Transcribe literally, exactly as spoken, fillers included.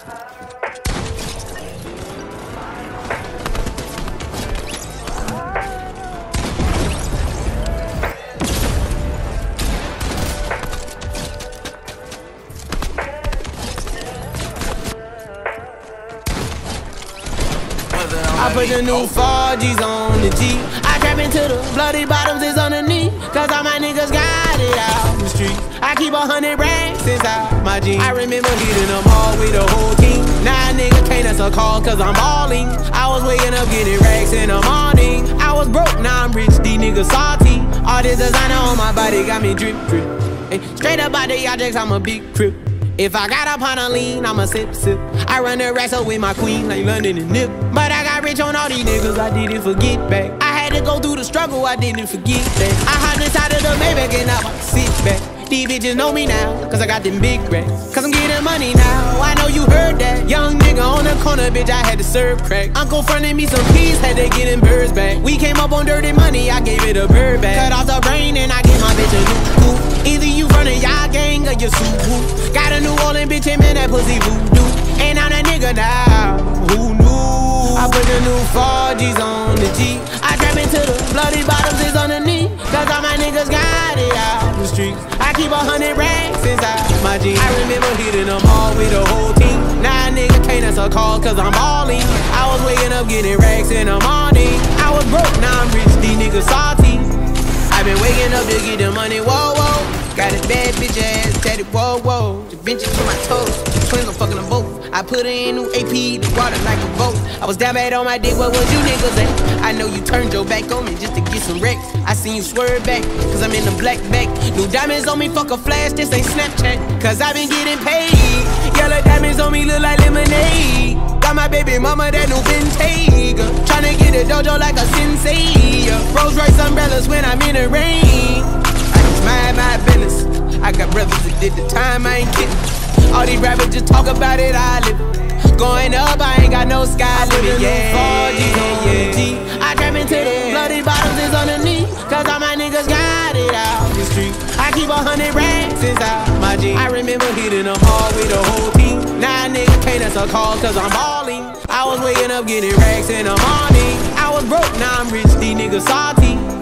I put the new four G's on the G. I trap into the bloody bottoms is underneath, cause all my niggas got it out the street. I keep a hundred racks inside my jeans. I remember hitting them all with the whole team. Now nah, nigga can't answer call cause I'm balling. I was waking up getting racks in the morning. I was broke, now I'm rich, these niggas salty. All this designer on my body got me drip drip. Hey, straight up out the objects, I'm a big crip. If I got up on a lean, I'ma sip, sip. I run the racks up with my queen like London and Nip. But I got rich on all these niggas, I didn't forget back. I had to go through the struggle, I didn't forget that. I hopped inside of the Maybach and now I sit back. These bitches know me now, cause I got them big racks. Cause I'm getting money now, I know you heard that. Young nigga on the corner, bitch, I had to serve crack. Uncle fronted me some peas, had to get them birds back. We came up on dirty money, I gave it a bird back. Cut off the brain and I gave my bitch a new coupe. Either you running y'all gang or you suit. Got a New Orleans bitch and man, that pussy voodoo. And I'm that nigga now, who knew? I put the new four G's on the G. I trap into the bloody bottoms is underneath, cause all my niggas got it out the streets. I keep a hundred racks inside my jeans. I remember hitting them all with the whole team. Now nah, nigga can't answer call cause I'm balling. I was waking up getting racks in the morning. I was broke, now I'm rich, these niggas salty. I been waking up to get the money, whoa, whoa. Got a bad bitch ass tatted, whoa, whoa. Da Vinci to my toes, twins, I'm fucking them both. I put her in new A P, the water like a boat. I was down bad on my dick, what was you niggas at? I know you turned your back on me just to get some wrecks. I seen you swerve back, cause I'm in the black back. New diamonds on me, fuck a flash, this ain't Snapchat. Cause I been getting paid. Yellow diamonds on me look like lemonade. Got my baby mama that new Bentayga. Tryna get a dojo like a sensei. Rolls Royce umbrellas when I'm in the rain. I just mind my business. I got brothers that did the time, I ain't kidding. All these rappers just talk about it, I live it. Going up, I ain't got no sky limit, yeah, yeah, yeah. I trap into the bloody bottoms is underneath, cause all my niggas got it out the street. I keep a hundred racks inside my jeans. I remember hitting them all with the whole team. Now nah, nigga can't answer call cause I'm balling. I was waking up getting racks in the morning. I was broke, now I'm rich, these niggas salty.